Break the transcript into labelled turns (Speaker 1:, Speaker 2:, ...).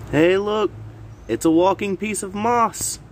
Speaker 1: Hey look, it's a walking piece of moss.